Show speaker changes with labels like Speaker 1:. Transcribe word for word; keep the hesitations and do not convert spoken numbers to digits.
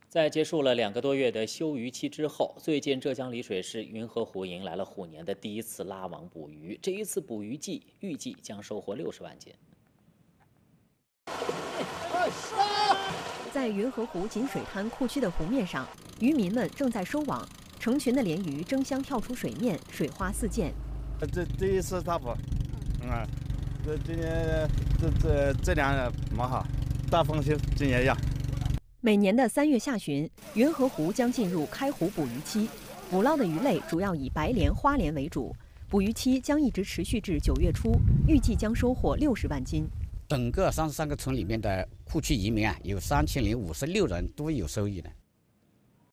Speaker 1: 在结束了两个多月的休渔期之后，最近浙江丽水市云河湖迎来了虎年的第一次拉网捕鱼。这一次捕鱼季预计将收获六十万斤。
Speaker 2: 在云河湖锦水滩库区的湖面上，渔民们正在收网，成群的鲢鱼争相跳出水面，水花四溅。
Speaker 3: 这这一次大捕，嗯，这今年这这这两蛮好，大丰收，今年样。
Speaker 2: 每年的三月下旬，云河湖将进入开湖捕鱼期，捕捞的鱼类主要以白鲢、花鲢为主。捕鱼期将一直持续至九月初，预计将收获六十万斤。
Speaker 4: 整个三十三个村里面的库区渔民啊，有三千零五十六人都有收益的。